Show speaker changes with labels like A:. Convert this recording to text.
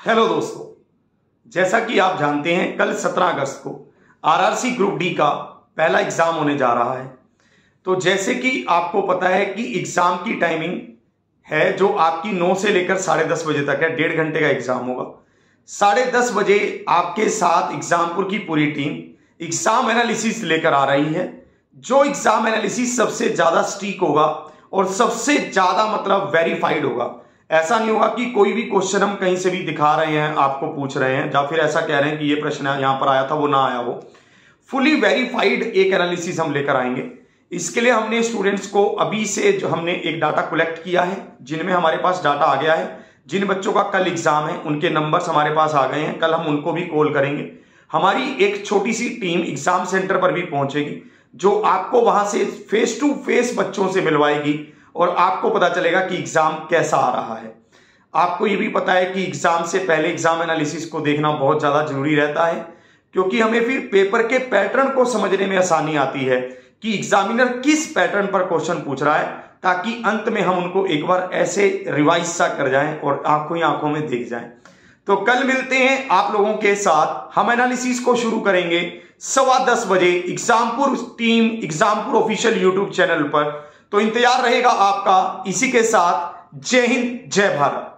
A: Hello दोस्तों, जैसा कि आप जानते हैं कल 17 अगस्त को आरआरसी ग्रुप डी का पहला एग्जाम होने जा रहा है। तो जैसे कि आपको पता है कि एग्जाम की टाइमिंग है जो आपकी 9 से लेकर 10:30 बजे तक है। 1.5 घंटे का एग्जाम होगा। 10:30 बजे आपके साथ एग्जामपुर की पूरी टीम एग्जाम एनालिसिस लेकर आ रही है। जो एग्जाम एनालिसिस सबसे ज्यादा स्टीक होगा और सबसे ज्यादा मतलब वेरीफाइड होगा। ऐसा नहीं होगा कि कोई भी क्वेश्चन हम कहीं से भी दिखा रहे हैं, आपको पूछ रहे हैं या फिर ऐसा कह रहे हैं कि ये प्रश्न यहां पर आया था वो ना आया हो। फुली वेरीफाइड एक एनालिसिस हम लेकर आएंगे। इसके लिए हमने स्टूडेंट्स को अभी से जो हमने एक डाटा कलेक्ट किया है, जिनमें हमारे पास डाटा आ गया है। जिन बच्चों का कल एग्जाम है उनके नंबर्स हमारे पास आ गए हैं। कल हम उनको भी कॉल करेंगे। हमारी एक छोटी सी टीम एग्जाम सेंटर पर भी पहुंचेगी जो आपको वहां से फेस टू फेस बच्चों से मिलवाएगी और आपको पता चलेगा कि एग्जाम कैसा आ रहा है। आपको यह भी पता है कि एग्जाम से पहले एग्जाम एनालिसिस को देखना बहुत ज्यादा जरूरी रहता है, क्योंकि हमें फिर पेपर के पैटर्न को समझने में आसानी आती है कि एग्जामिनर किस पैटर्न पर क्वेश्चन पूछ रहा है, ताकि अंत में हम उनको एक बार ऐसे रिवाइज सा कर जाएं और आंखों ही आंखों में दिख जाएं। तो कल मिलते हैं आप लोगों के साथ। हम एनालिसिस को शुरू करेंगे 10:15 बजे Exampur team Exampur official YouTube channel पर। तो इंतजार रहेगा आपका। इसी के साथ जय हिंद, जय भारत।